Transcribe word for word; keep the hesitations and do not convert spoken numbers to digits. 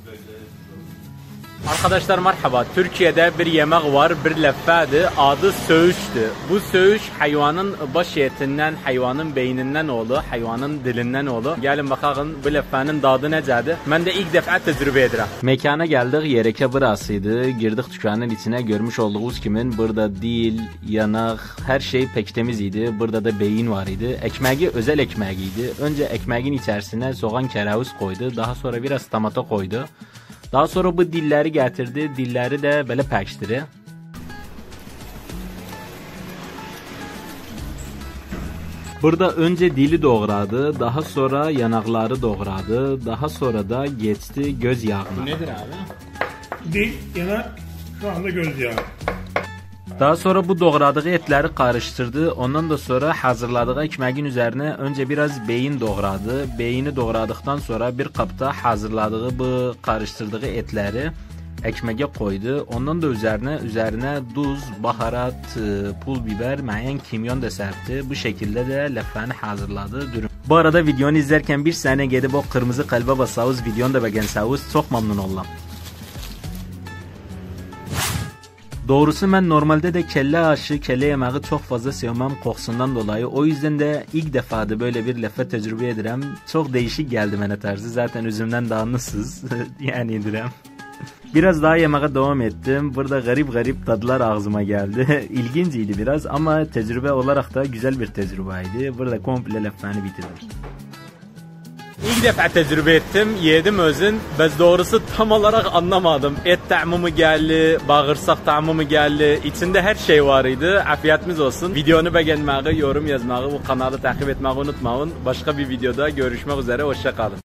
Arkadaşlar merhaba. Türkiye'de bir yemek var, bir leffadı. Adı söğüştü. Bu söğüş hayvanın baş etinden, hayvanın beyninden oldu, hayvanın dilinden oldu. Gelin bakalım bu leffanın tadı necədir? Ben de ilk defa tecrübe edirəm. Mekana geldik, yereke burasıydı. Girdik dükkanın içine, görmüş olduğunuz kimin burada dil, yanak, her şey pek temiz idi. Burada da beyin var idi. Ekmeği özel ekmeğiydi. Önce ekmeğin içerisine soğan keravuz koydu. Daha sonra biraz tomato koydu. Daha sonra bu dilleri getirdi. Dilleri de böyle pəkişdirdi. Burada önce dili doğradı, daha sonra yanakları doğradı, daha sonra da geçti göz yağına. Bu nedir abi? Dil, yanak, şu anda göz yağı. Daha sonra bu doğradığı etleri karıştırdı. Ondan da sonra hazırladığı ekmeğin üzerine önce biraz beyin doğradı. Beyini doğradıktan sonra bir kapta hazırladığı bu karıştırdığı etleri ekmeğe koydu. Ondan da üzerine üzerine tuz, baharat, pul biber, mayen, kimyon da serpti. Bu şekilde de leffanı hazırladı. Dürüm. Bu arada videonu izlerken bir saniye gidip o kırmızı kalbe basavuz, videonu da beğensavuz. Çok memnun oldum. Doğrusu ben normalde de kelle aşı, kelle yemeği çok fazla sevmem kokusundan dolayı. O yüzden de ilk defadır böyle bir leffe tecrübe edirəm. Çok değişik geldi bana tarzı. Zaten üzümden daha nasız yani edirəm. Biraz daha yemeğe devam ettim. Burada garip garip tadlar ağzıma geldi. İlginciydi biraz ama tecrübe olarak da güzel bir tecrübeydi. Burada komple leffeni bitirdim. İlk defa tecrübe ettim, yedim özün. Biz doğrusu tam olarak anlamadım. Et ta'mı mı geldi, bağırsak ta'mı mı geldi. İçinde her şey var idi. Afiyetimiz olsun. Videonu beğenmeyi, yorum yazmayı, bu kanalı takip etmeyi unutmayın. Başka bir videoda görüşmek üzere. Hoşça kalın.